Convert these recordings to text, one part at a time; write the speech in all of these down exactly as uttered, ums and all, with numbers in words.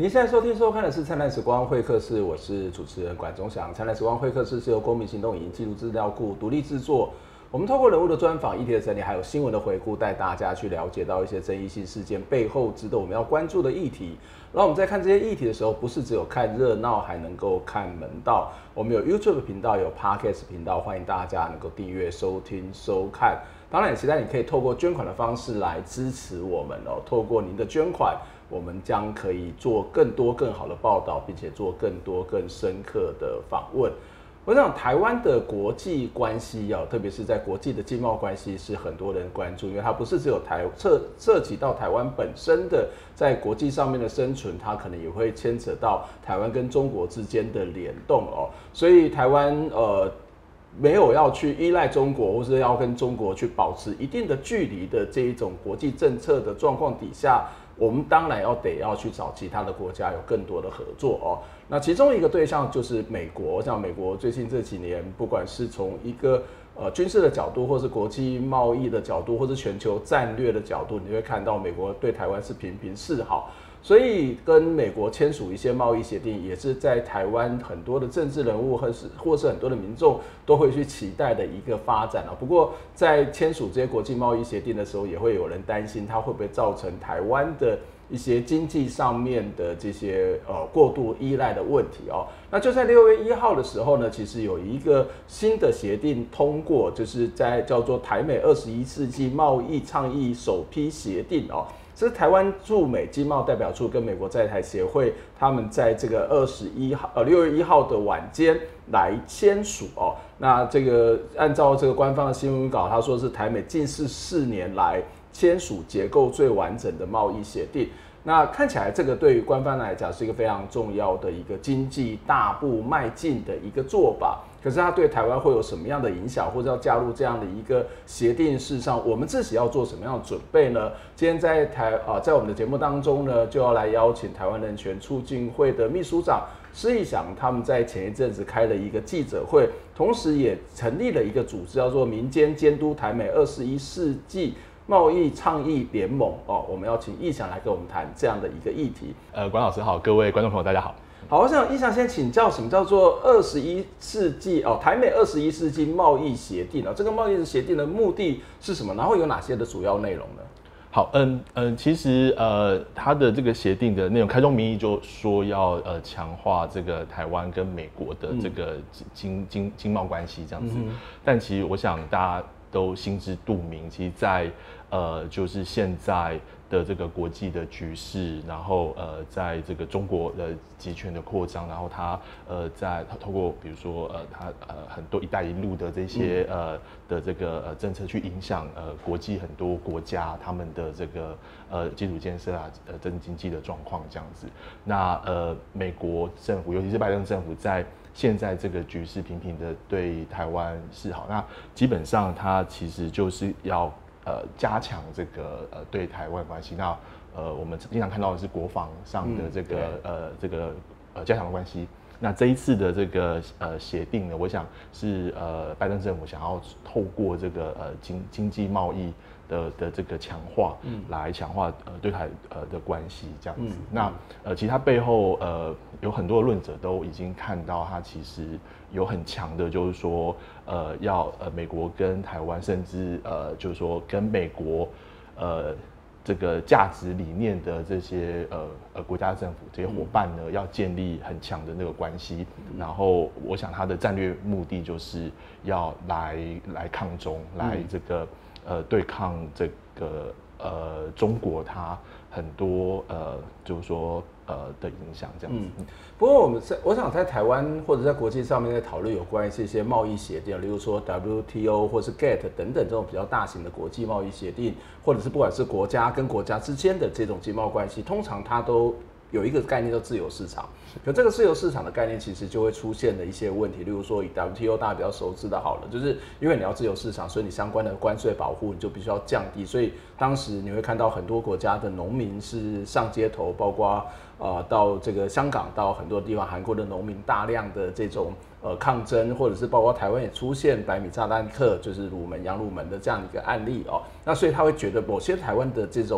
您现在收听收看的是《灿烂时光会客室》，我是主持人管中祥。《灿烂时光会客室》是由公民行动影音记录资料库独立制作。我们透过人物的专访、议题的整理，还有新闻的回顾，带大家去了解到一些争议性事件背后值得我们要关注的议题。然后我们在看这些议题的时候，不是只有看热闹，还能够看门道。我们有 YouTube 频道，有 Podcast 频道，欢迎大家能够订阅、收听、收看。当然，也期待你可以透过捐款的方式来支持我们哦。透过您的捐款，我们将可以做更多更好的报道，并且做更多更深刻的访问。我想台湾的国际关系啊，特别是在国际的经贸关系，是很多人关注，因为它不是只有台涉涉及到台湾本身的在国际上面的生存，它可能也会牵扯到台湾跟中国之间的联动哦。所以台湾呃没有要去依赖中国，或是要跟中国去保持一定的距离的这一种国际政策的状况底下，我们当然要得要去找其他的国家有更多的合作哦。那其中一个对象就是美国，像美国最近这几年，不管是从一个呃军事的角度，或是国际贸易的角度，或是全球战略的角度，你会看到美国对台湾是频频示好。所以跟美国签署一些贸易协定，也是在台湾很多的政治人物或是或是很多的民众都会去期待的一个发展啊。不过在签署这些国际贸易协定的时候，也会有人担心它会不会造成台湾的一些经济上面的这些呃过度依赖的问题哦。那就在六月一号的时候呢，其实有一个新的协定通过，就是在叫做台美二十一世纪贸易倡议首批协定哦。这是台湾驻美经贸代表处跟美国在台协会，他们在这个二十一号呃六月一号的晚间来签署哦。那这个按照这个官方的新闻稿，他说是台美近四四年来签署结构最完整的贸易协定。那看起来这个对于官方来讲是一个非常重要的一个经济大步迈进的一个做法。可是它对台湾会有什么样的影响，或者要加入这样的一个协定？事实上，我们自己要做什么样的准备呢？今天在台啊，在我们的节目当中呢，就要来邀请台湾人权促进会的秘书长施义祥，他们在前一阵子开了一个记者会，同时也成立了一个组织，叫做民间监督台美二十一世纪贸易倡议联盟哦。我们要请义祥来跟我们谈这样的一个议题。 呃，管老师好，各位观众朋友大家好。 好，我想义祥先请教什么叫做二十一世纪哦，台美二十一世纪贸易协定哦，这个贸易协定的目的是什么？然后有哪些的主要内容呢？ 好，嗯嗯，其实呃，它的这个协定的内容，开宗明义就说要呃强化这个台湾跟美国的这个经经经贸关系这样子。嗯、但其实我想大家都心知肚明，其实在呃就是现在的这个国际的局势，然后呃，在这个中国的集权的扩张，然后它呃在透过比如说呃它呃很多“一带一路”的这些呃的这个呃政策去影响呃国际很多国家他们的这个呃基础建设啊呃政治经济的状况这样子。那呃美国政府，尤其是拜登政府在现在这个局势频频的对台湾示好，那基本上它其实就是要呃，加强这个呃对台湾关系，那呃我们经常看到的是国防上的这个、嗯、呃这个呃加强的关系。那这一次的这个呃协定呢，我想是呃拜登政府想要透过这个呃经经济贸易的的这个强化，嗯，来强化呃对台呃的关系这样子。嗯、那呃其实它背后呃有很多论者都已经看到，它其实有很强的，就是说呃要呃美国跟台湾，甚至呃就是说跟美国呃。这个价值理念的这些呃呃国家政府这些伙伴呢，要建立很强的那个关系。然后，我想他的战略目的就是要来来抗中，来这个呃对抗这个呃中国它很多呃就是说呃的影响这样子。嗯、 不过我们在我想在台湾或者在国际上面在讨论有关于这些贸易协定，例如说 W T O 或是 G A T T 等等这种比较大型的国际贸易协定，或者是不管是国家跟国家之间的这种经贸关系，通常它都有一个概念叫自由市场。可这个自由市场的概念其实就会出现了一些问题，例如说以 W T O 大家比较熟知的好了，就是因为你要自由市场，所以你相关的关税保护你就必须要降低，所以当时你会看到很多国家的农民是上街头，包括呃到这个香港到很多地方，韩国的农民大量的这种呃抗争，或者是包括台湾也出现百米炸弹客，就是乳门洋乳门的这样一个案例哦。那所以他会觉得某些台湾的这种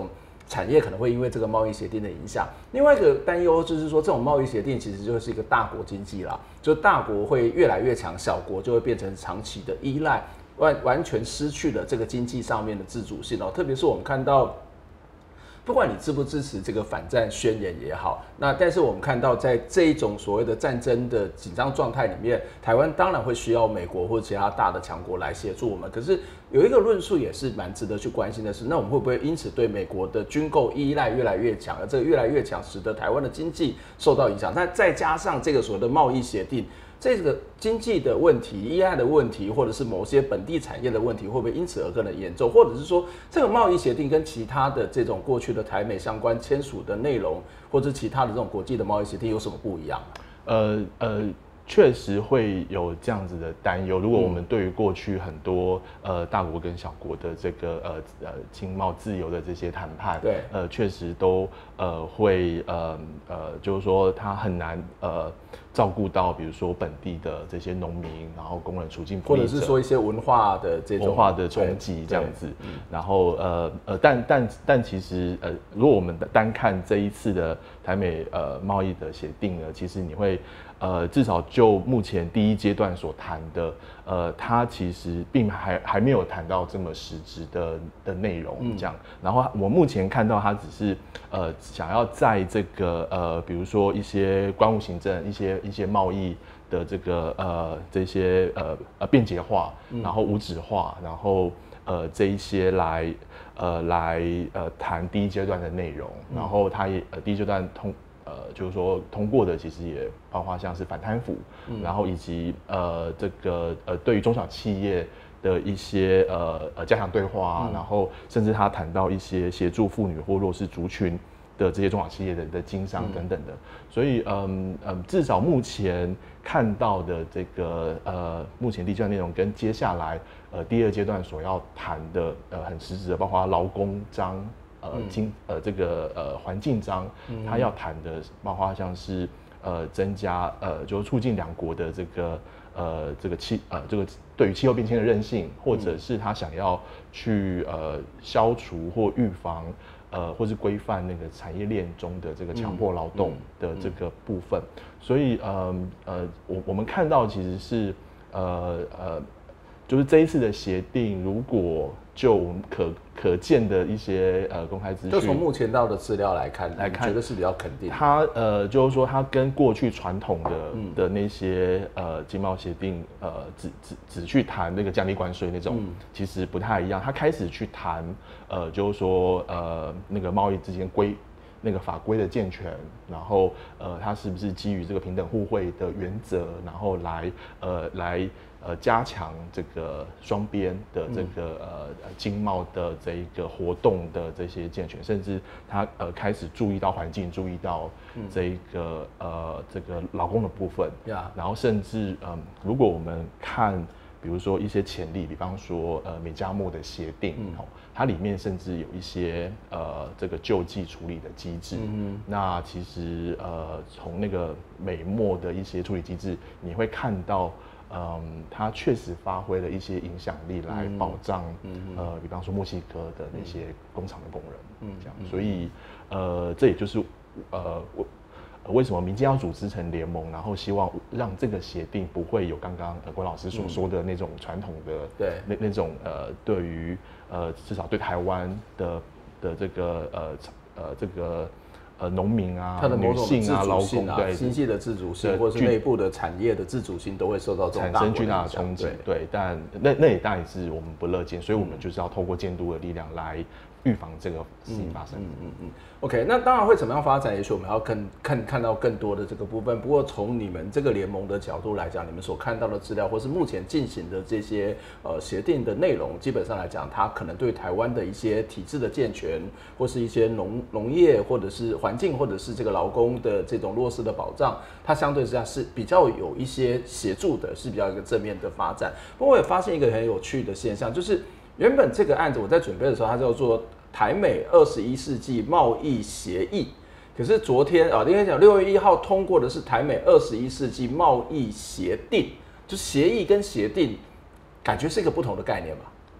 产业可能会因为这个贸易协定的影响。另外一个担忧就是说，这种贸易协定其实就是一个大国经济啦，就大国会越来越强，小国就会变成长期的依赖，完完全失去了这个经济上面的自主性哦。特别是我们看到。不管你支不支持这个反战宣言也好，那但是我们看到在这一种所谓的战争的紧张状态里面，台湾当然会需要美国或其他大的强国来协助我们。可是有一个论述也是蛮值得去关心的是，那我们会不会因此对美国的军购依赖越来越强，而这个越来越强，使得台湾的经济受到影响？那再加上这个所谓的贸易协定。这个经济的问题、依赖的问题，或者是某些本地产业的问题，会不会因此而更的严重？或者是说，这个贸易协定跟其他的这种过去的台美相关签署的内容，或者其他的这种国际的贸易协定有什么不一样？ 呃呃。确实会有这样子的担忧。如果我们对于过去很多呃大国跟小国的这个呃呃经贸自由的这些谈判， 对， 呃确实都呃会呃呃就是说它很难呃照顾到，比如说本地的这些农民，然后工人处境不利者， 或者是说一些文化的这种文化的冲击这样子。然后呃呃但但但其实呃如果我们单看这一次的台美呃贸易的协定呢，其实你会。呃，至少就目前第一阶段所谈的，呃，它其实并还还没有谈到这么实质的的内容这样。嗯、然后我目前看到它只是呃想要在这个呃，比如说一些关务行政、一些一些贸易的这个呃这些呃呃便捷化，然后无纸化，然后呃这一些来呃来呃谈第一阶段的内容，然后它也呃第一阶段通。呃，就是说通过的其实也包括像是反贪腐，嗯、然后以及呃这个呃对于中小企业的一些呃呃加强对话、嗯、然后甚至他谈到一些协助妇女或弱势族群的这些中小企业的的经商等等的，嗯、所以嗯嗯至少目前看到的这个呃目前第一阶段内容跟接下来呃第二阶段所要谈的呃很实质的，包括劳工章。呃，经呃这个呃环境章，他要谈的包括像是呃增加呃就是促进两国的这个呃这个气呃这个对于气候变迁的韧性，或者是他想要去呃消除或预防呃或是规范那个产业链中的这个强迫劳动的这个部分，所以呃呃我我们看到其实是呃呃就是这一次的协定，如果就我们可可见的一些呃公开资讯， 就从目前到的资料来看，来看觉得是比较肯定的。 它呃就是说，它跟过去传统的、嗯、的那些呃经贸协定，呃只只只去谈那个降低关税那种，嗯、其实不太一样。它开始去谈呃就是说呃那个贸易之间规那个法规的健全，然后呃它是不是基于这个平等互惠的原则，然后来呃来。呃，加强这个双边的这个、嗯、呃经贸的这一个活动的这些健全，甚至他呃开始注意到环境，注意到这一个、嗯、呃这个劳工的部分， yeah. 然后甚至嗯、呃，如果我们看，比如说一些潜力，比方说呃美加墨的协定，嗯、它里面甚至有一些呃这个救济处理的机制，嗯、那其实呃从那个美墨的一些处理机制，你会看到。嗯，它确实发挥了一些影响力来保障，嗯嗯、呃，比方说墨西哥的那些工厂的工人，嗯，这样，所以，呃，这也就是呃我、呃、为什么民间要组织成联盟，然后希望让这个协定不会有刚刚呃郭老师所说的那种传统的， 对、 嗯，那那种呃对于呃至少对台湾的的这个呃呃这个。呃，农民啊， 它的某种女性啊，劳工对经济的自主性，或者是内部的产业的自主性，都会受到这种产生巨大的冲击。对，但那那也当然是我们不乐见，所以我们就是要透过监督的力量来预防这个事情发生。 嗯嗯嗯。OK， 那当然会怎么样发展？也许我们要更看看到更多的这个部分。不过从你们这个联盟的角度来讲，你们所看到的资料，或是目前进行的这些呃协定的内容，基本上来讲，它可能对台湾的一些体制的健全，或是一些农农业，或者是环境，或者是这个劳工的这种弱势的保障，它相对之下是比较有一些协助的，是比较一个正面的发展。不过我也发现一个很有趣的现象，就是原本这个案子我在准备的时候，它叫做台美二十一世纪贸易协议，可是昨天啊，应该讲六月一号通过的是台美二十一世纪贸易协定，就协议跟协定，感觉是一个不同的概念吧？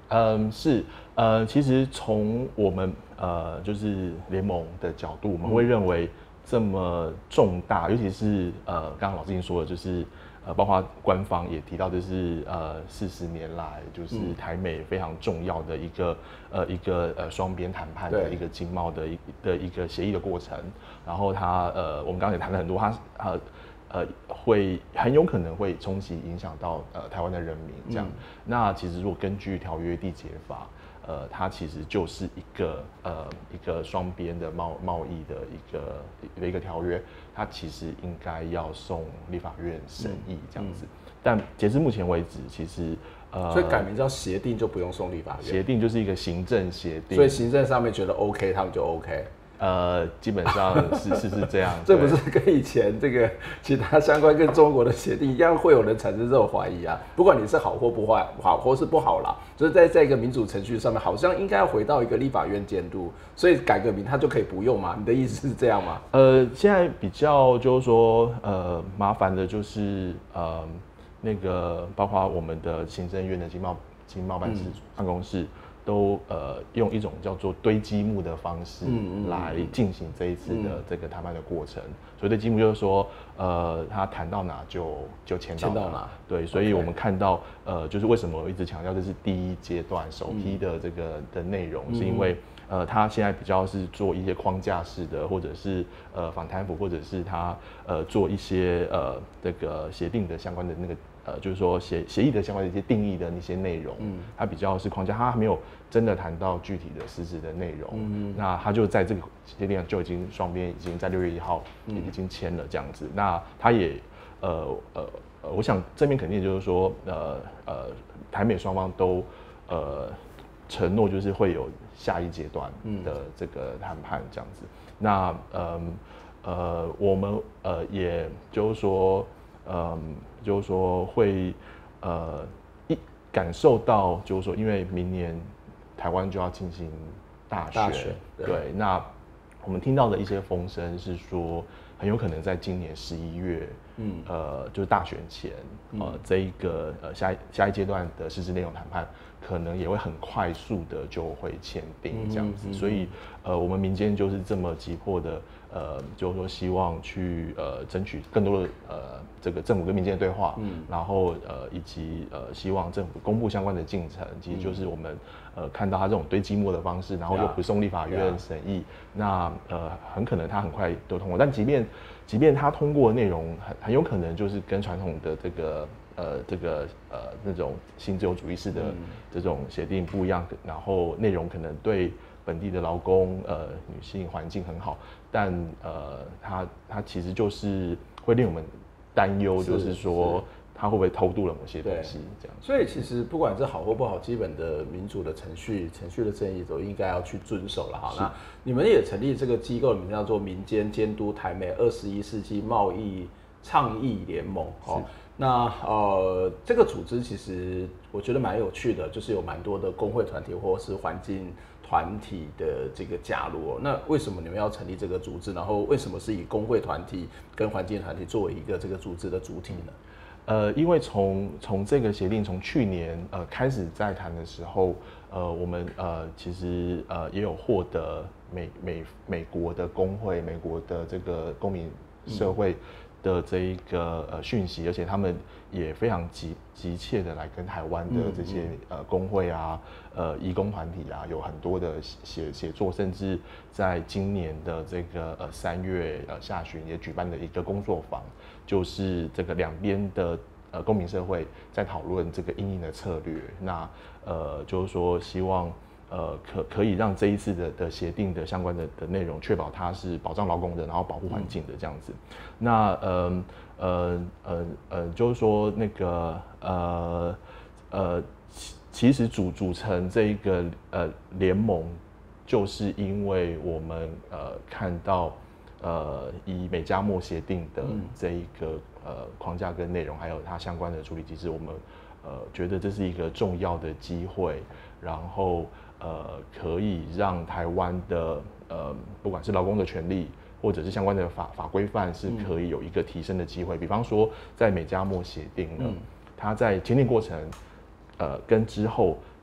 嗯，是，呃，其实从我们呃就是联盟的角度，我们会认为这么重大，尤其是呃刚刚老师已经说了，就是呃包括官方也提到，就是呃四十年来就是台美非常重要的一个呃一个呃双边谈判的一个经贸的一的一个协议的过程，然后它呃我们刚刚也谈了很多，它呃。呃，会很有可能会冲击影响到呃台湾的人民这样。嗯、那其实如果根据条约缔结法，呃，它其实就是一个呃一个双边的贸贸易的一个的一个条约，它其实应该要送立法院审议这样子。嗯嗯、但截至目前为止，其实呃， 所以改名叫协定就不用送立法院， 协定就是一个行政协定， 所以行政上面觉得 OK， 他们就 OK。 呃，基本上是是是这样， 这不是跟以前这个其他相关跟中国的协定一样，会有人产生这种怀疑啊？不管你是好或不坏，好或是不好啦，就是在在一个民主程序上面，好像应该要回到一个立法院监督，所以改个名它就可以不用吗？你的意思是这样吗？ 呃，现在比较就是说，呃，麻烦的就是呃那个包括我们的行政院的经贸经贸办事办公室。嗯都呃用一种叫做堆积木的方式来进行这一次的这个谈判的过程。所以堆积木就是说，呃，他谈到哪就就签到哪。到哪对，所以我们看到呃，就是为什么我一直强调这是第一阶段首批的这个的内容，是因为呃，他现在比较是做一些框架式的，或者是呃访谈服，或者是他呃做一些呃这个协定的相关的那个。呃，就是说协协议的相关的一些定义的那些内容，嗯，它比较是框架，它还没有真的谈到具体的实质的内容，嗯，那它就在这个协定上就已经双边已经在六月一号已经签了这样子，嗯、那它也呃呃呃，我想这边肯定就是说，呃呃，台美双方都呃承诺就是会有下一阶段的这个谈判这样子，嗯、那呃呃，我们呃也就是说。嗯，就是说会，呃，一感受到，就是说，因为明年台湾就要进行大选，大选对，对，那我们听到的一些风声是说，很有可能在今年十一月，嗯，呃，就是大选前，呃，嗯、这一个呃下一下一阶段的实质内容谈判，可能也会很快速的就会签订这样子，嗯嗯嗯、所以，呃，我们民间就是这么急迫的。呃，就是说希望去呃争取更多的呃这个政府跟民间的对话，嗯，然后呃以及呃希望政府公布相关的进程，其实就是我们呃看到他这种堆积木的方式，然后又不送立法院审议， yeah. 那呃很可能他很快都通过，但即便即便他通过的内容很很有可能就是跟传统的这个呃这个呃那种新自由主义式的这种协定不一样，然后内容可能对本地的劳工呃女性环境很好。但呃，它它其实就是会令我们担忧，就是说它会不会偷渡了某些东西这样。 所以其实不管是好或不好，基本的民主的程序、程序的正义都应该要去遵守了哈。那你们也成立这个机构，名叫做民间监督台美二十一世纪贸易倡议联盟哦。那呃，这个组织其实我觉得蛮有趣的，就是有蛮多的工会团体或是环境团体的这个加入哦。那为什么你们要成立这个组织？然后为什么是以工会团体跟环境团体作为一个这个组织的主体呢？ 呃，因为从从这个协定从去年呃开始在谈的时候，呃，我们呃其实呃也有获得美美美国的工会、美国的这个公民社会。嗯的这一个呃讯息，而且他们也非常急急切的来跟台湾的这些呃工会啊、呃移工团体啊，有很多的写写作，甚至在今年的这个呃三月呃下旬也举办了一个工作坊，就是这个两边的呃公民社会在讨论这个因应的策略。那呃就是说希望。呃，可可以让这一次的的协定的相关的的内容，确保它是保障劳工的，然后保护环境的这样子。嗯、那呃呃呃呃，就是说那个呃呃，其实组组成这一个呃联盟，就是因为我们呃看到呃以美加墨协定的这一个呃框架跟内容，还有它相关的处理机制，我们呃觉得这是一个重要的机会，然后。呃，可以让台湾的呃，不管是劳工的权利，或者是相关的法法规范，是可以有一个提升的机会。嗯、比方说，在美加墨协定呢，嗯、它在签订过程，呃，跟之后，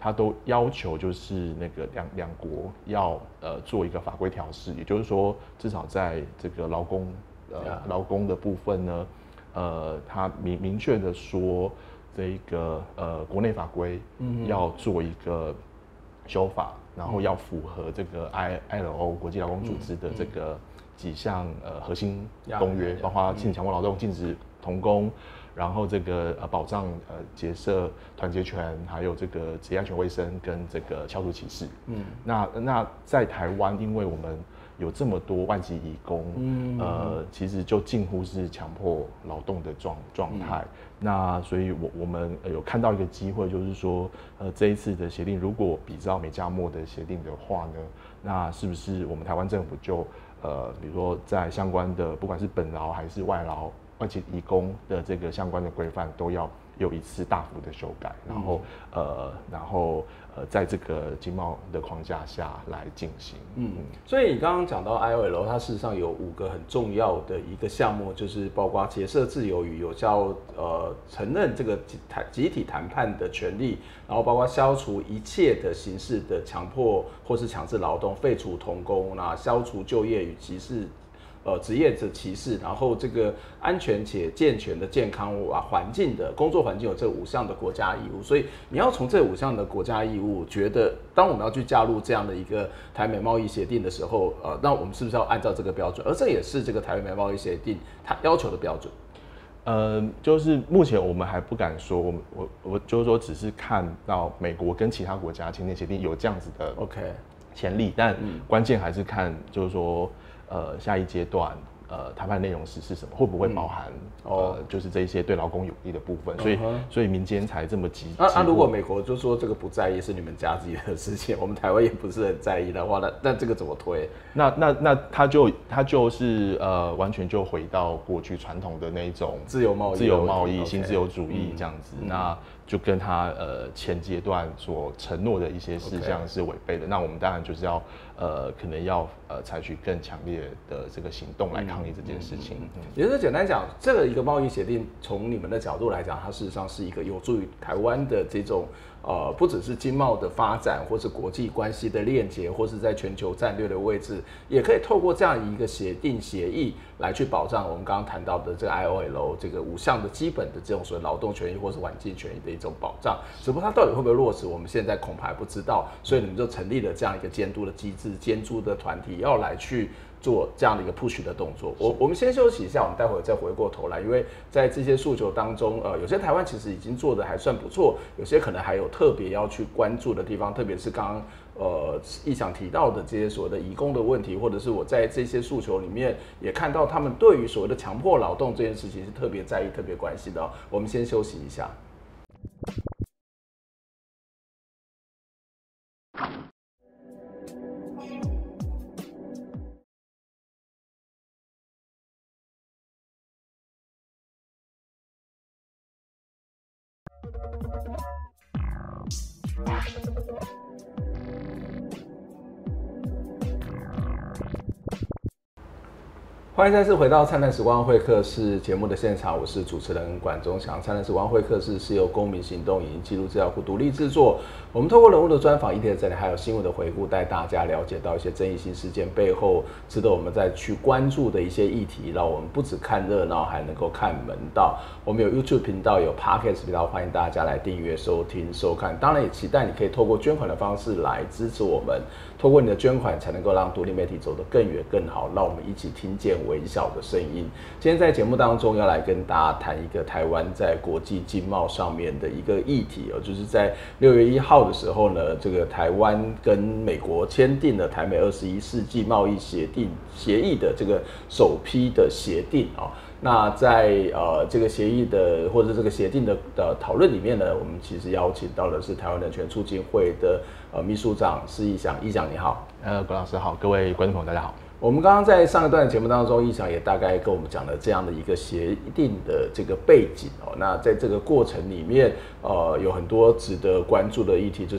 它都要求就是那个两两国要呃做一个法规调试，也就是说，至少在这个劳工呃劳工的部分呢，呃，它明明确的说，这一个呃国内法规要做一个修法，然后要符合这个 I L O 国际劳工组织的这个几项呃核心公约，包括禁止强迫劳动、禁止童工。然后这个呃保障呃结社团结权，还有这个职业安全卫生跟这个消除歧视。嗯，那那在台湾，因为我们有这么多外籍移工，嗯，呃，其实就近乎是强迫劳动的状状态。嗯、那所以我我们有看到一个机会，就是说，呃，这一次的协定如果比照美加墨的协定的话呢，那是不是我们台湾政府就呃，比如说在相关的不管是本劳还是外劳。外籍移工的这个相关的规范都要有一次大幅的修改，然后、嗯、呃，然后呃，在这个经贸的框架下来进行。 嗯，所以你刚刚讲到 I O L， 它事实上有五个很重要的一个项目，就是包括结社自由与有效呃承认这个谈集体谈判的权利，然后包括消除一切的形式的强迫或是强制劳动，废除童工，那消除就业与歧视。呃，职业者歧视，然后这个安全且健全的健康啊环境的工作环境有这五项的国家义务，所以你要从这五项的国家义务，觉得当我们要去加入这样的一个台美贸易协定的时候，呃，那我们是不是要按照这个标准？而这也是这个台美贸易协定它要求的标准。 呃，就是目前我们还不敢说，我我我就是说，只是看到美国跟其他国家签订协定有这样子的 OK 潜力，但关键还是看就是说。呃，下一阶段，呃，谈判内容是是什么？会不会包含、嗯、呃，就是这一些对劳工有利的部分？所以，嗯、所以民间才这么急。 那、啊啊、如果美国就说这个不在意是你们家自己的事情，我们台湾也不是很在意的话，那那这个怎么推？ 那那那他就他就是呃，完全就回到过去传统的那一种自由贸易、 自由贸易、新自由主义嗯这样子。嗯、那就跟他呃前阶段所承诺的一些事项是违背的。Okay. 那我们当然就是要呃可能要呃采取更强烈的这个行动来抗议这件事情。 嗯嗯嗯、也就是简单讲，这个一个贸易协定，从你们的角度来讲，它事实上是一个有助于台湾的这种呃不只是经贸的发展，或是国际关系的链接，或是在全球战略的位置，也可以透过这样一个协定协议来去保障我们刚刚谈到的这个 I O L 这个五项的基本的这种所谓劳动权益或是环境权益的一种保障。只不过它到底会不会落实，我们现在恐怕还不知道，所以你们就成立了这样一个监督的机制、监督的团体，要来去做这样的一个 push 的动作。我我们先休息一下，我们待会儿再回过头来，因为在这些诉求当中，呃，有些台湾其实已经做的还算不错，有些可能还有特别要去关注的地方，特别是刚刚呃议长提到的这些所谓的移工的问题，或者是我在这些诉求里面也看到他们对于所谓的强迫劳动这件事情是特别在意、特别关心的哦。我们先休息一下。欢迎再次回到灿烂时光会客室节目的现场，我是主持人管中祥。灿烂时光会客室是由公民行动影音记录资料库独立制作，我们透过人物的专访、议题的整理，还有新闻的回顾，带大家了解到一些争议性事件背后值得我们再去关注的一些议题，让我们不只看热闹，还能够看门道。我们有 YouTube 频道，有 Podcast 频道，欢迎大家来订阅、收听、收看。当然也期待你可以透过捐款的方式来支持我们，透过你的捐款，才能够让独立媒体走得更远、更好，让我们一起听见微小的声音。今天在节目当中要来跟大家谈一个台湾在国际经贸上面的一个议题哦，就是在六月一号的时候呢，这个台湾跟美国签订了台美二十一世纪贸易协定协议的这个首批的协定啊。那在呃这个协议的或者这个协定的的讨论里面呢，我们其实邀请到的是台湾人权促进会的呃秘书长施义祥，义祥你好。 呃，郭老师好，各位观众朋友大家好。 我们刚刚在上一段节目当中，义祥也大概跟我们讲了这样的一个协定的这个背景哦。那在这个过程里面，呃，有很多值得关注的议题，就是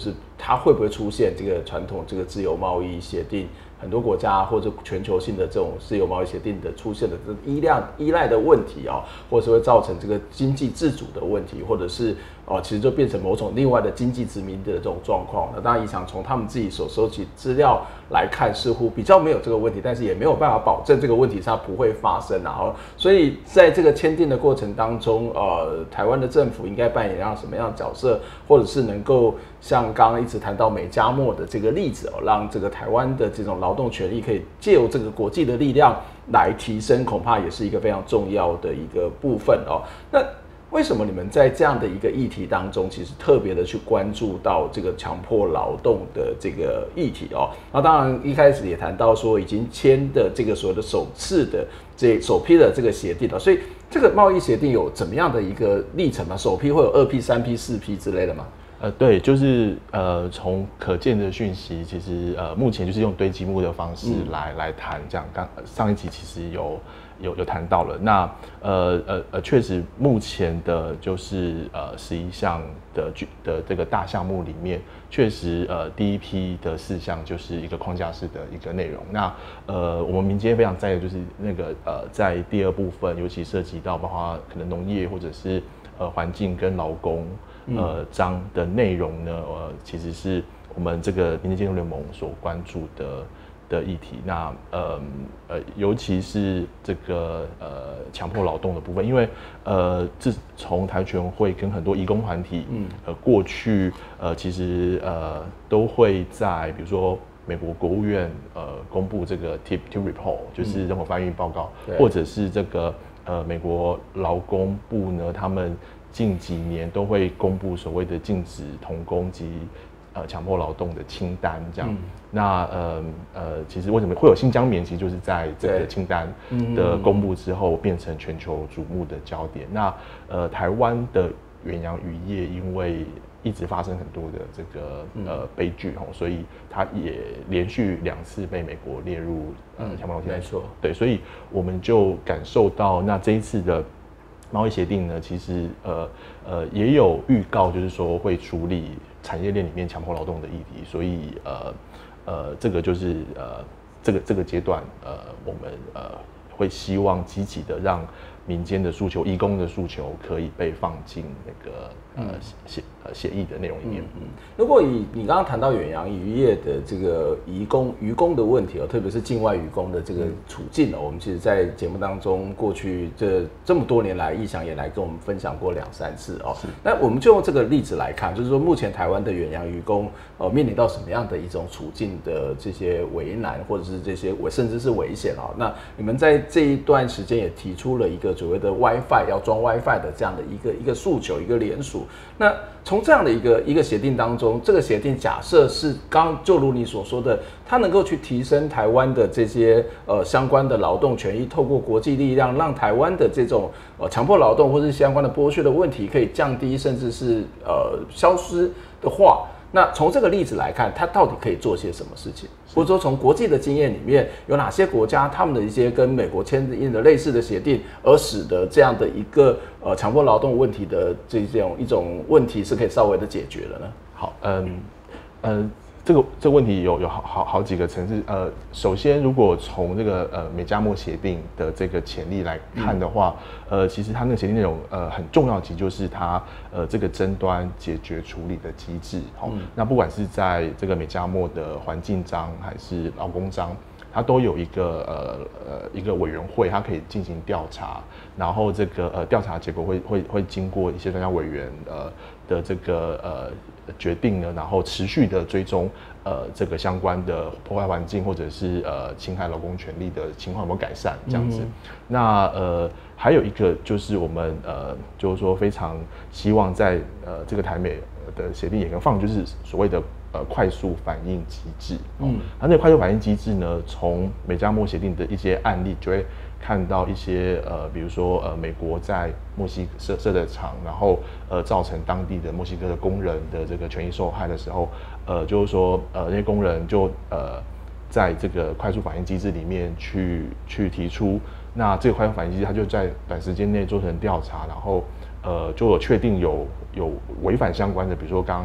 它会不会出现这个传统这个自由贸易协定？很多国家或者全球性的这种自由贸易协定的出现的这依赖依赖的问题啊、哦，或者是会造成这个经济自主的问题，或者是哦，其实就变成某种另外的经济殖民的这种状况。那当然，以想从他们自己所收集资料来看，似乎比较没有这个问题，但是也没有办法保证这个问题上不会发生啊。然后，所以在这个签订的过程当中，呃，台湾的政府应该扮演让什么样的角色，或者是能够像刚刚一直谈到美加墨的这个例子哦，让这个台湾的这种劳动权益可以借由这个国际的力量来提升，恐怕也是一个非常重要的一个部分哦。那为什么你们在这样的一个议题当中，其实特别的去关注到这个强迫劳动的这个议题哦？那当然一开始也谈到说，已经签的这个所谓的首次的这首批的这个协定了，所以这个贸易协定有怎么样的一个历程吗？首批会有二批、三批、四批之类的吗？ 呃，对，就是呃，从可见的讯息，其实呃，目前就是用堆积木的方式来、嗯、来谈，这样。刚上一集其实有有有谈到了，那呃呃呃，确实目前的就是呃十一项的的这个大项目里面，确实呃第一批的四项就是一个框架式的一个内容。那呃，我们民间非常在意的就是那个呃，在第二部分，尤其涉及到包括可能农业或者是呃环境跟劳工。呃，章的内容呢，呃，其实是我们这个民间监督联盟所关注的的议题。那呃呃，尤其是这个呃强迫劳动的部分，因为呃，自从台全会跟很多移工团体，嗯，呃，过去呃其实呃都会在比如说美国国务院呃公布这个 Tip to Report， 就是人口贩运报告，嗯、或者是这个呃美国劳工部呢，他们近几年都会公布所谓的禁止童工及呃强迫劳动的清单，这样。嗯、那呃呃，其实为什么会有新疆棉？其实就是在这个清单的公布之后，变成全球瞩目的焦点。那呃，台湾的远洋渔业因为一直发生很多的这个呃悲剧吼，所以它也连续两次被美国列入呃强迫劳动。 没错， 对，所以我们就感受到，那这一次的贸易协定呢，其实呃呃也有预告，就是说会处理产业链里面强迫劳动的议题，所以呃呃这个就是呃这个这个阶段呃我们呃会希望积极的让民间的诉求、移工的诉求可以被放进那个呃协呃协议的内容里面。 嗯嗯，如果以你刚刚谈到远洋渔业的这个移工渔工的问题哦，特别是境外渔工的这个处境哦，我们其实在节目当中过去这这么多年来，义祥也来跟我们分享过两三次哦。那我们就用这个例子来看，就是说目前台湾的远洋渔工呃面临到什么样的一种处境的这些为难，或者是这些甚至是危险哦。那你们在这一段时间也提出了一个所谓的 WiFi 要装 WiFi 的这样的一个一个诉求，一个联署。那从这样的一个一个协定当中，这个协定假设是刚就如你所说的，它能够去提升台湾的这些呃相关的劳动权益，透过国际力量，让台湾的这种呃强迫劳动或是相关的剥削的问题可以降低，甚至是呃消失的话。那从这个例子来看，它到底可以做些什么事情？或者说从国际的经验里面，有哪些国家他们的一些跟美国签订的类似的协定，而使得这样的一个呃强迫劳动问题的这种一种问题是可以稍微的解决了呢？ 好，嗯嗯。这个这个问题有有好好好几个层次。呃，首先，如果从这个呃美加墨协定的这个潜力来看的话，嗯、呃，其实它那个协定内容呃很重要，其实就是它呃这个争端解决处理的机制。好、哦，嗯、那不管是在这个美加墨的环境章还是劳工章，它都有一个呃呃一个委员会，它可以进行调查，然后这个呃调查结果会会会经过一些专家委员呃的这个呃。决定呢，然后持续的追踪，呃，这个相关的破坏环境或者是呃侵害劳工权利的情况有没有改善这样子。嗯、那呃还有一个就是我们呃就是说非常希望在呃这个台美的协定也能放，就是所谓的呃快速反应机制。哦、嗯，那这个快速反应机制呢，从美加墨协定的一些案例就会看到一些呃，比如说呃，美国在墨西哥设设的厂，然后呃，造成当地的墨西哥的工人的这个权益受害的时候，呃，就是说呃，那些工人就呃，在这个快速反应机制里面去去提出，那这个快速反应机制它就在短时间内做成调查，然后呃，就有确定有有违反相关的，比如说刚刚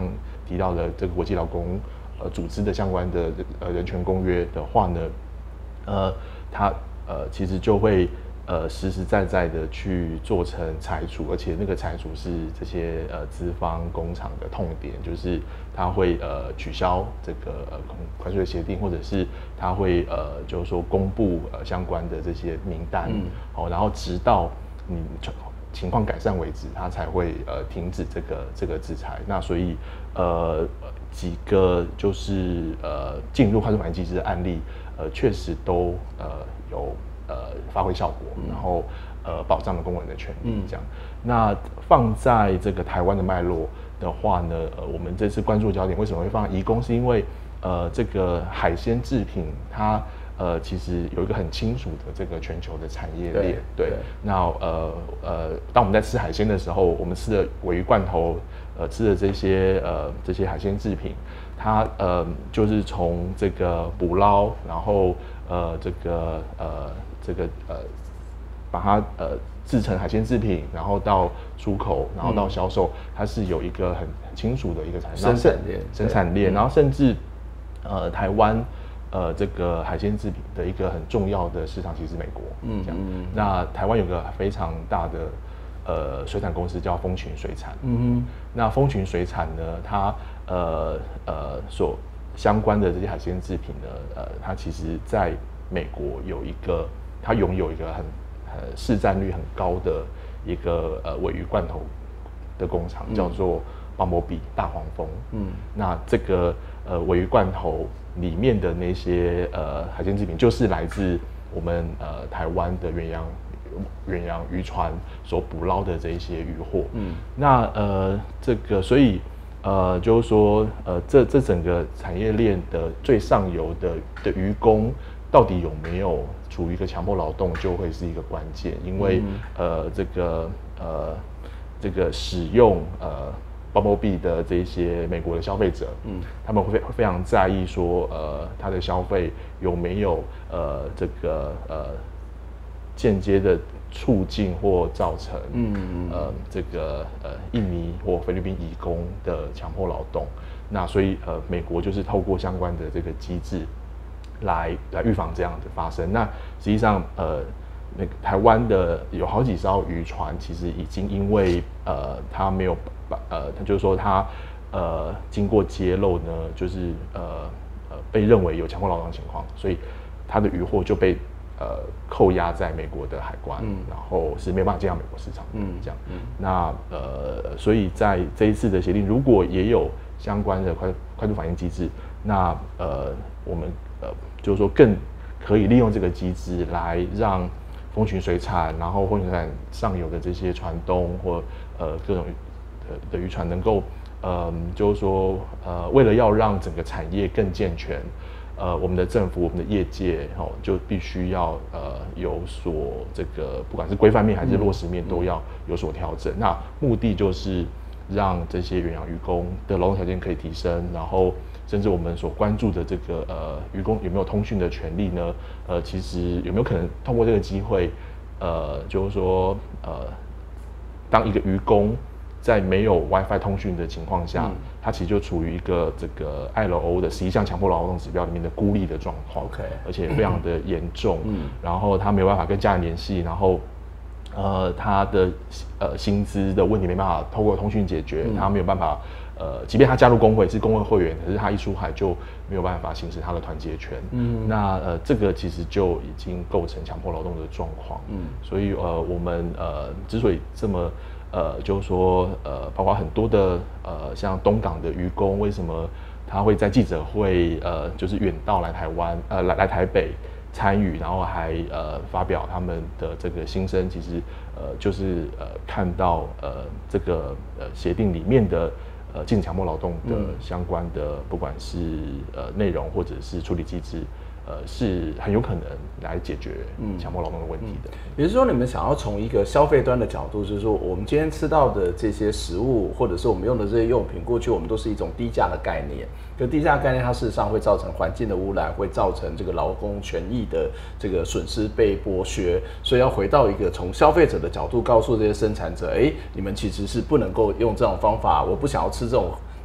提到的这个国际劳工呃组织的相关的呃人权公约的话呢，呃，它呃其实就会呃实实在在的去做成裁处，而且那个裁处是这些呃资方工厂的痛点，就是它会呃取消这个呃关税协定，或者是它会呃就是说公布呃相关的这些名单，嗯，好，然后直到你情况改善为止，它才会呃停止这个这个制裁。那所以呃几个就是呃进入快速反应机制的案例，呃确实都呃有呃发挥效果，然后呃保障了工人的权利这样。嗯、那放在这个台湾的脉络的话呢，呃我们这次关注焦点为什么会放在移工，是因为呃这个海鲜制品它。呃，其实有一个很清楚的这个全球的产业链，对。对那呃呃，当我们在吃海鲜的时候，我们吃的鲔鱼罐头，呃，吃的这些呃这些海鲜制品，它呃就是从这个捕捞，然后呃这个呃这个呃把它呃制成海鲜制品，然后到出口，然后到销售，嗯、它是有一个很很清楚的一个产生产链， 生产链，然后甚至呃台湾。呃，这个海鲜制品的一个很重要的市场其实是美国，嗯，这样。嗯、那台湾有个非常大的呃水产公司叫丰群水产，嗯哼。那丰群水产呢，它呃呃所相关的这些海鲜制品呢，呃，它其实在美国有一个，它拥有一个很呃市占率很高的一个呃鲔鱼罐头的工厂，嗯、叫做巴莫比大黄蜂，嗯。那这个呃鲔鱼罐头。里面的那些呃海鲜制品，就是来自我们呃台湾的远洋远洋渔船所捕捞的这一些渔获。嗯，那呃这个，所以呃就是说呃这这整个产业链的最上游的的渔工，到底有没有处于一个强迫劳动，就会是一个关键，因为、嗯、呃这个呃这个使用呃。Bumblebee 的这些美国的消费者，嗯，他们会会非常在意说，呃，他的消费有没有呃这个呃间接的促进或造成，嗯嗯呃这个呃印尼或菲律宾移工的强迫劳动。那所以呃美国就是透过相关的这个机制来来预防这样的发生。那实际上呃。那个台湾的有好几艘渔船，其实已经因为呃，它没有把呃，它就是说它呃，经过揭露呢，就是呃呃，被认为有强迫劳动情况，所以它的渔获就被呃扣押在美国的海关，嗯、然后是没有办法进到美国市场的，嗯，这样，嗯，那呃，所以在这一次的协定，如果也有相关的快快速反应机制，那呃，我们呃，就是说更可以利用这个机制来让丰群水产，然后丰群水产上游的这些船东或呃各种的渔船能够，呃，就是说呃，为了要让整个产业更健全，呃，我们的政府、我们的业界哦，就必须要呃有所这个，不管是规范面还是落实面，都要有所调整。嗯、那目的就是让这些远洋渔工的劳动条件可以提升，然后。甚至我们所关注的这个呃渔工有没有通讯的权利呢？呃，其实有没有可能通过这个机会，呃，就是说呃，当一个渔工在没有 WiFi 通讯的情况下，嗯、他其实就处于一个这个 I L O 的十一项强迫劳动指标里面的孤立的状况， okay, 而且非常的严重。嗯、然后他没有办法跟家人联系，然后呃他的呃薪资的问题没办法透过通讯解决，嗯、他没有办法。呃，即便他加入工会是工会会员，可是他一出海就没有办法行使他的团结权。嗯，那呃，这个其实就已经构成强迫劳动的状况。嗯，所以呃，我们呃之所以这么呃，就是说呃，包括很多的呃，像东港的渔工，为什么他会在记者会呃，就是远道来台湾呃来来台北参与，然后还呃发表他们的这个心声，其实呃就是呃看到呃这个呃协定里面的。呃，禁止强迫劳动的相关的，不管是呃内容或者是处理机制，呃，是很有可能来解决强迫劳动的问题的。嗯嗯、 也就是说，你们想要从一个消费端的角度，就是说，我们今天吃到的这些食物，或者是我们用的这些用品，过去我们都是一种低价的概念。可低价概念，它事实上会造成环境的污染，会造成这个劳工权益的这个损失被剥削。所以要回到一个从消费者的角度，告诉这些生产者，哎，你们其实是不能够用这种方法。我不想要吃这种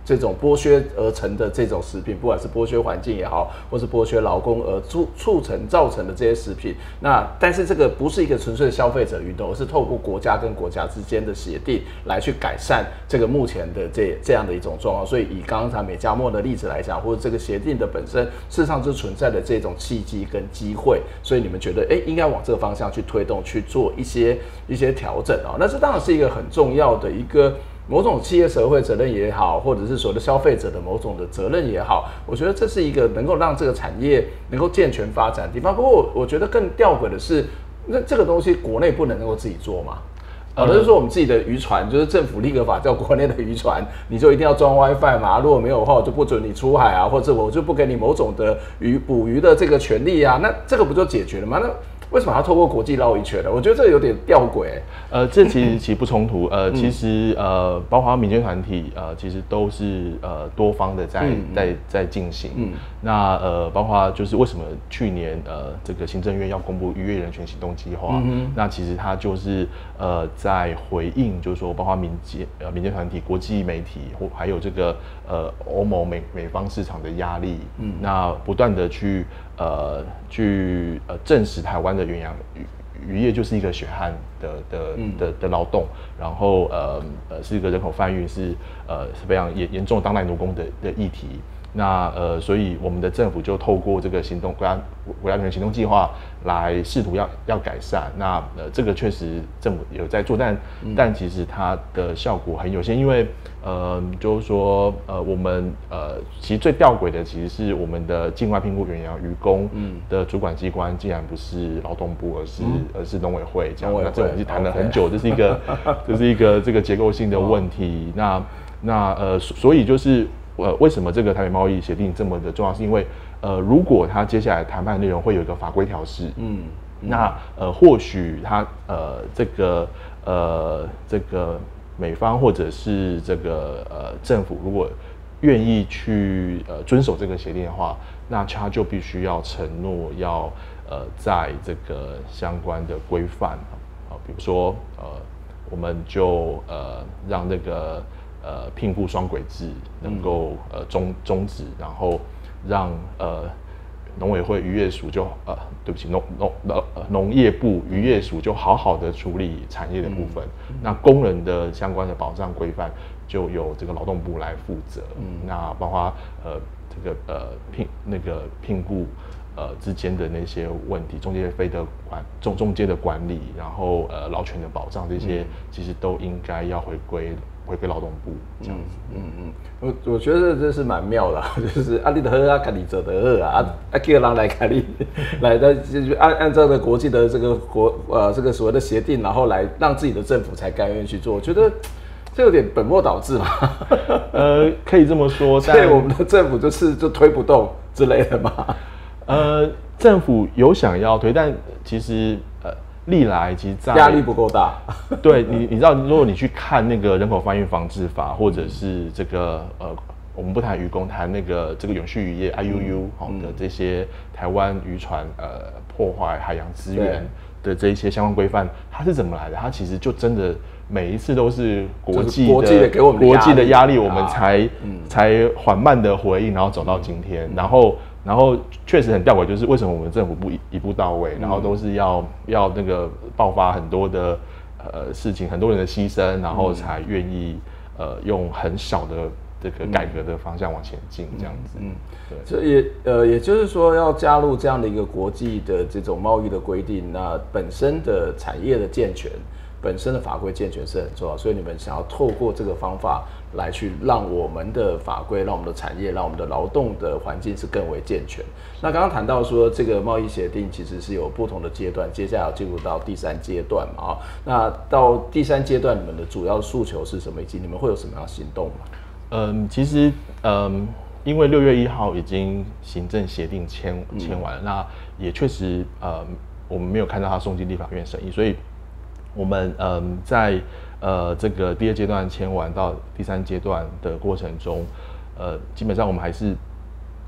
这种剥削而成的这种食品，不管是剥削环境也好，或是剥削劳工而促促成造成的这些食品。那但是这个不是一个纯粹的消费者运动，而是透过国家跟国家之间的协定来去改善这个目前的这这样的一种状况。所以以刚才美加墨的例子来讲，或者这个协定的本身事实上就存在的这种契机跟机会，所以你们觉得哎、欸、应该往这个方向去推动，去做一些一些调整啊、哦。那这当然是一个很重要的一个某种企业社会责任也好，或者是所谓的消费者的某种的责任也好，我觉得这是一个能够让这个产业能够健全发展的地方。不过我我觉得更吊诡的是，那这个东西国内不能够自己做嘛？好的，就是说我们自己的渔船，就是政府立个法叫国内的渔船，你就一定要装 WiFi 嘛，如果没有的话，我就不准你出海啊，或者我就不给你某种的鱼捕鱼的这个权利啊，那这个不就解决了吗？那为什么要透过国际绕一圈呢？我觉得这有点吊诡、欸。 呃，这其实其实不冲突。呃，其实呃，包括民间团体呃，其实都是呃多方的在、嗯、在在进行。嗯，那呃，包括就是为什么去年呃这个行政院要公布渔业人权行动计划，嗯、那其实它就是呃在回应，就是说包括民间呃民间团体、国际媒体或还有这个呃欧盟美美方市场的压力，嗯，那不断的去。呃，去呃证实台湾的远洋渔渔业就是一个血汗的的的的劳动，然后呃呃是一个人口贩运是呃是非常严严重当代奴工的的议题。那呃，所以我们的政府就透过这个行动国家国家人权行动计划来试图要要改善。那呃，这个确实政府有在做，但、嗯、但其实它的效果很有限，因为呃，就是说呃，我们呃，其实最吊诡的其实是我们的境外聘雇远洋渔工的主管机关竟然不是劳动部，而是、嗯、而是农委会这样。那这我们是谈了很久， okay. 这是一个这是一个这个结构性的问题。那那呃，所以就是。呃，为什么这个台美贸易协定这么的重要？是因为，呃，如果它接下来谈判内容会有一个法规调试，嗯，那呃，或许它呃这个呃这个美方或者是这个呃政府如果愿意去呃遵守这个协定的话，那它就必须要承诺要呃在这个相关的规范啊，比如说呃，我们就呃让那个。呃，聘雇双轨制能够呃终终止，然后让呃农委会渔业署就呃对不起农农呃农业部渔业署就好好的处理产业的部分，嗯、那工人的相关的保障规范就由这个劳动部来负责，嗯、那包括呃这个呃聘那个聘雇呃之间的那些问题，中介费的管中中介的管理，然后呃劳权的保障这些，嗯、其实都应该要回归。回归劳动部这样子， 嗯嗯嗯，我我觉得这是蛮妙的，就是啊，你的喝啊，看你做的喝啊，啊啊，叫人来看你，来的就是按按照的国际的这个国呃这个所谓的协定，然后来让自己的政府才甘愿去做，我觉得这有点本末倒置嘛。 呃，可以这么说， 所以我们的政府就是就推不动之类的嘛。 呃，政府有想要推，但其实呃。历来其实在压力不够大， 对你，你知道，如果你去看那个人口贩运防治法，或者是这个呃，我们不谈渔工，谈那个这个永续渔业 I U U 好的这些台湾渔船呃破坏海洋资源的这一些相关规范，它是怎么来的？它其实就真的每一次都是国际的国际的给我们国际的压力，我们才、嗯、才缓慢的回应，然后走到今天，然后。然后确实很吊诡，就是为什么我们政府不一步到位，然后都是要要那个爆发很多的呃事情，很多人的牺牲，然后才愿意呃用很小的这个改革的方向往前进，这样子。嗯， 对，所以也呃也就是说要加入这样的一个国际的这种贸易的规定，那本身的产业的健全。本身的法规健全是很重要，所以你们想要透过这个方法来去让我们的法规、让我们的产业、让我们的劳动的环境是更为健全。那刚刚谈到说，这个贸易协定其实是有不同的阶段，接下来要进入到第三阶段嘛？啊，那到第三阶段，你们的主要诉求是什么？以及你们会有什么样的行动吗？ 嗯，其实嗯，因为六月一号已经行政协定签签完了，嗯、那也确实呃，我们没有看到它送进立法院审议，所以。我们嗯在呃这个第二阶段签完到第三阶段的过程中，呃基本上我们还是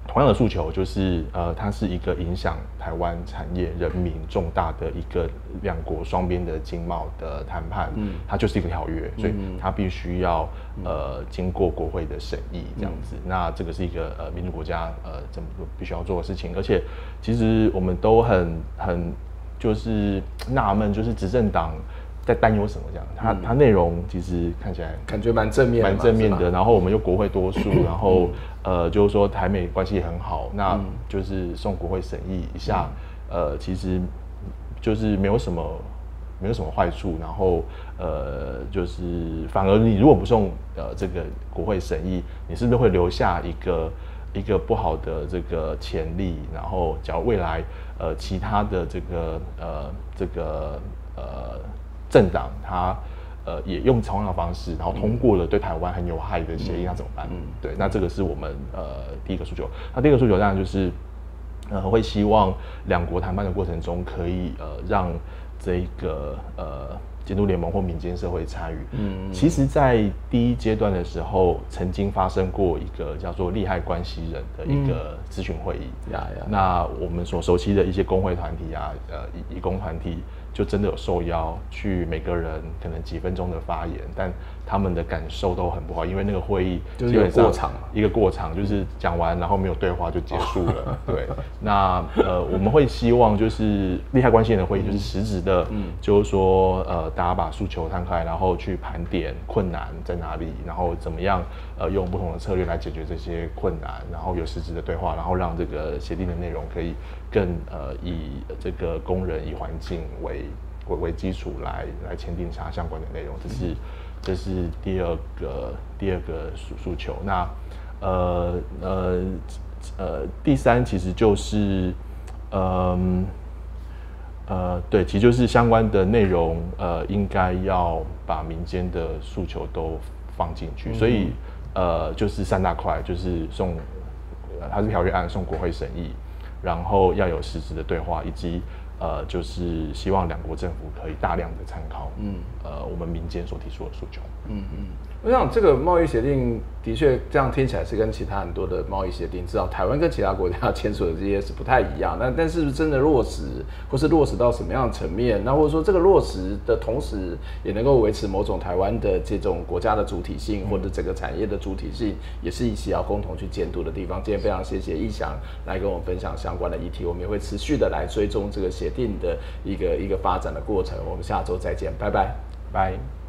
同样的诉求就是，呃，它是一个影响台湾产业人民重大的一个两国双边的经贸的谈判，嗯，它就是一个条约，所以它必须要呃经过国会的审议这样子。嗯、那这个是一个呃民主国家呃怎么必须要做的事情，而且其实我们都很很就是纳闷，就是执政党在担忧什么这样？它它内容其实看起来感觉蛮正面， 蛮正面的。然后我们又国会多数，然后呃就是说台美关系也很好，那就是送国会审议一下，呃其实就是没有什么没有什么坏处。然后呃就是反而你如果不送呃这个国会审议，你是不是会留下一个一个不好的这个潜力？然后假如未来呃其他的这个呃这个呃政党他呃也用同样的方式，然后通过了对台湾很有害的协议，那怎么办？嗯，对，那这个是我们呃第一个诉求。那第二个诉求当然就是呃会希望两国谈判的过程中可以呃让这个呃监督联盟或民间社会参与。嗯，其实，在第一阶段的时候，曾经发生过一个叫做利害关系人的一个咨询会议。嗯、呀呀，那我们所熟悉的一些工会团体啊，呃，义工团体。就真的有受邀去，每个人可能几分钟的发言，但他们的感受都很不好，因为那个会议就是有过场， 一个过场就是讲完，然后没有对话就结束了。对，那呃我们会希望就是利害关系人的会议，就是实质的，嗯，就是说呃大家把诉求摊开，然后去盘点困难在哪里，然后怎么样呃用不同的策略来解决这些困难，然后有实质的对话，然后让这个协定的内容可以更呃以这个工人以环境为为为基础来来签订它相关的内容，这是这是第二个第二个诉诉求。那呃呃呃第三其实就是嗯 呃, 呃对，其实就是相关的内容呃应该要把民间的诉求都放进去，嗯、所以呃就是三大块，就是送它是条约案送国会审议。然后要有实质的对话，以及呃，就是希望两国政府可以大量的参考，嗯，呃，我们民间所提出的诉求。 嗯嗯，我想这个贸易协定的确这样听起来是跟其他很多的贸易协定，至少台湾跟其他国家签署的这些是不太一样。那但是不是真的落实，或是落实到什么样的层面？那或者说这个落实的同时，也能够维持某种台湾的这种国家的主体性，或者整个产业的主体性，也是一起要共同去监督的地方。今天非常谢谢逸翔来跟我们分享相关的议题，我们也会持续的来追踪这个协定的一个一个发展的过程。我们下周再见，拜拜， 拜。